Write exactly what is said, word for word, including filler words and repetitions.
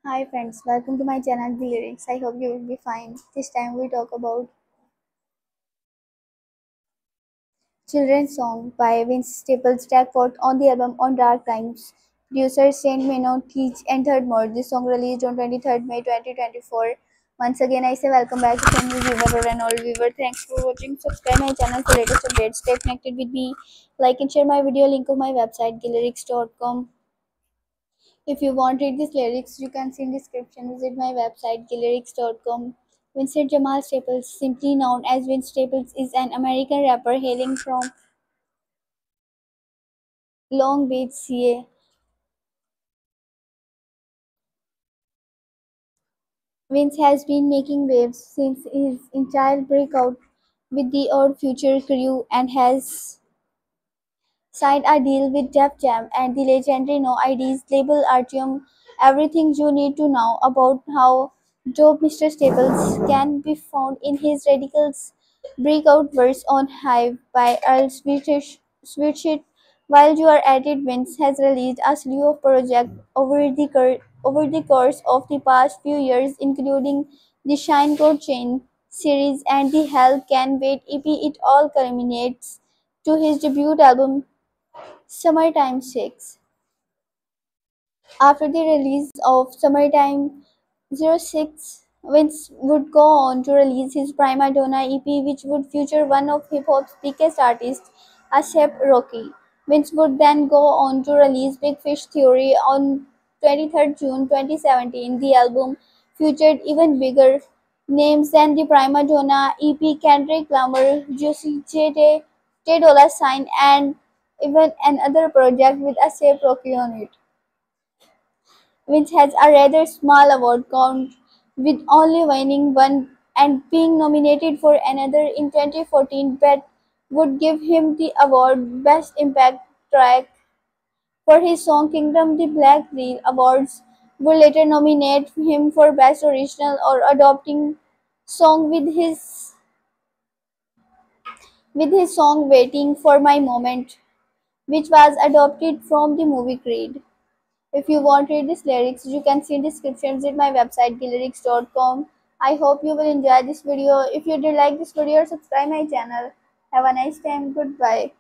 Hi friends, welcome to my channel The Lyrics. I hope you will be fine. This time we talk about Children's Song by Vince Staples Stackport on the album On Dark Times. Producer Saint Meno Teach and Third More. This song released on twenty-third May twenty twenty-four. Once again I say welcome back to new viewer or an old viewer. Thanks for watching. Subscribe my channel for latest updates. Stay connected with me. Like and share my video. Link of my website lyrics dot com. If you want to read these lyrics, you can see in description. Visit my website lyrics dot com. Vincent Jamal Staples, simply known as Vince Staples, is an American rapper hailing from Long Beach, C A. Vince has been making waves since his entire breakout with the Odd Future crew and has signed a deal with Def Jam and the legendary No I Ds label Artium. Everything you need to know about how dope mister Staples can be found in his Radicals breakout verse on Hive by Earl Sweetshirt. Sweetshirt. While you are at it, Vince has released a slew of projects over the, cur- over the course of the past few years, including the Shine Code Chain series and the Hell Can Wait E P. It all culminates to his debut album Summertime six. After the release of Summertime zero six, Vince would go on to release his Prima Donna E P, which would feature one of hip hop's biggest artists, A$AP Rocky. Vince would then go on to release Big Fish Theory on twenty-third June twenty seventeen. The album featured even bigger names than the Prima Donna E P: Kendrick Lamar, Juicy J, Tay Dolla Sign, and even another project with A$AP Rocky on it, which has a rather small award count, with only winning one and being nominated for another in twenty fourteen, but would give him the award Best Impact Track for his song Kingdom. The Black Reel Awards would later nominate him for Best Original or Adapting Song with his with his song Waiting for My Moment, which was adopted from the movie Creed. If you want to read these lyrics, you can see in description. Visit my website lyrics dot com. I hope you will enjoy this video. If you did like this video, subscribe my channel. Have a nice time. Goodbye.